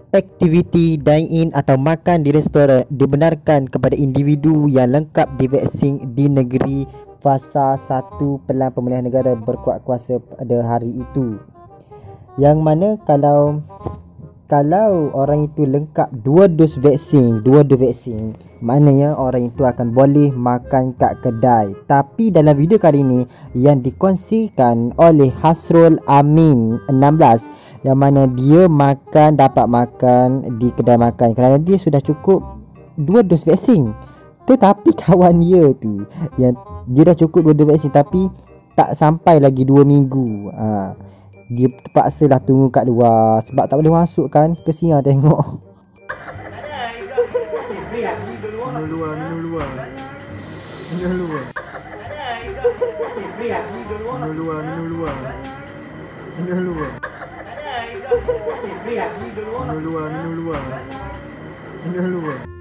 Aktiviti dine-in atau makan di restoran dibenarkan kepada individu yang lengkap divaksin di negeri fasa 1 Pelan Pemulihan Negara berkuat kuasa pada hari itu. Yang mana kalau orang itu lengkap 2 dos vaksin, maknanya orang itu akan boleh makan kat kedai. Tapi dalam video kali ini yang dikongsikan oleh Hasrul Amin 16, yang mana dia dapat makan di kedai makan kerana dia sudah cukup 2 dos vaksin. Tetapi kawan dia tu yang dia dah cukup 2 dos vaksin tapi tak sampai lagi 2 minggu. Dia terpaksa lah tunggu kat luar sebab tak boleh masuk kan. Kesian tengok. Minum luar. Minum luar.